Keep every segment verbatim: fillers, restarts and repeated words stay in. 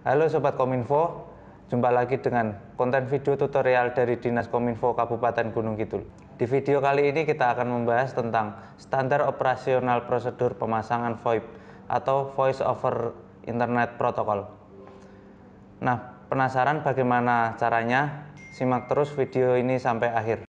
Halo Sobat Kominfo, jumpa lagi dengan konten video tutorial dari Dinas Kominfo Kabupaten Gunung Kidul. Di video kali ini kita akan membahas tentang standar operasional prosedur pemasangan VoIP atau Voice over Internet Protocol. Nah, penasaran bagaimana caranya? Simak terus video ini sampai akhir.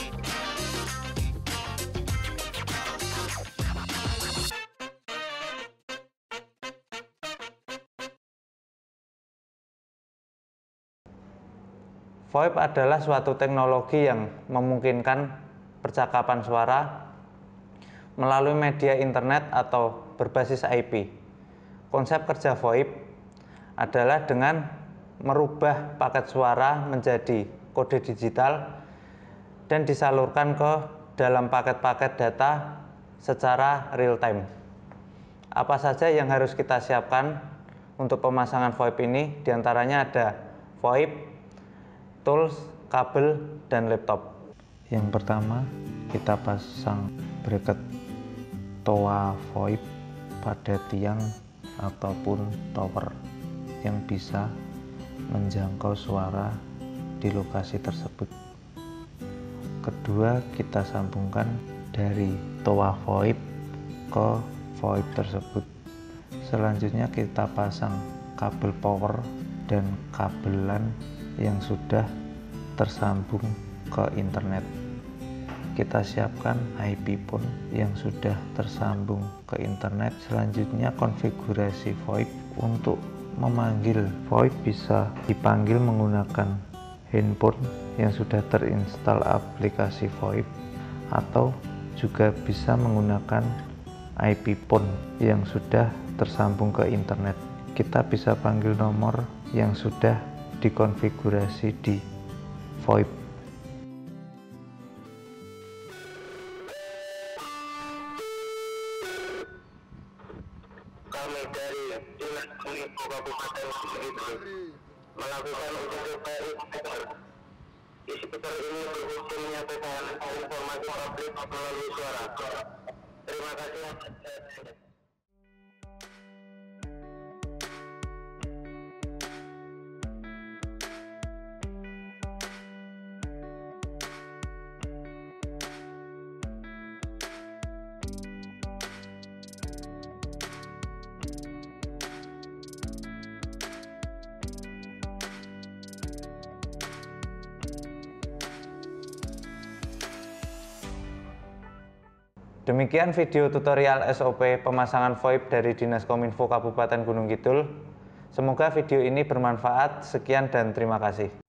VoIP adalah suatu teknologi yang memungkinkan percakapan suara melalui media internet atau berbasis I P. Konsep kerja VoIP adalah dengan merubah paket suara menjadi kode digital dan disalurkan ke dalam paket-paket data secara real time. Apa saja yang harus kita siapkan untuk pemasangan VoIP ini? Di antaranya ada VoIP, tools, kabel, dan laptop. Yang pertama, kita pasang bracket toa VoIP pada tiang ataupun tower yang bisa menjangkau suara di lokasi tersebut. Kedua, kita sambungkan dari toa VoIP ke VoIP tersebut. Selanjutnya kita pasang kabel power dan kabel LAN yang sudah tersambung ke internet. Kita siapkan I P pun yang sudah tersambung ke internet. Selanjutnya konfigurasi VoIP. Untuk memanggil VoIP bisa dipanggil menggunakan handphone yang sudah terinstall aplikasi VoIP, atau juga bisa menggunakan I P phone yang sudah tersambung ke internet. Kita bisa panggil nomor yang sudah dikonfigurasi di VoIP. Kami dari Dinas Kominfo Kabupaten Gunung Kidul melakukan uji coba e-speaker. E-speaker ini berfungsi menyampaikan informasi publik melalui suara. Terima kasih. Demikian video tutorial S O P pemasangan VoIP dari Dinas Kominfo Kabupaten Gunung Kidul. Semoga video ini bermanfaat. Sekian dan terima kasih.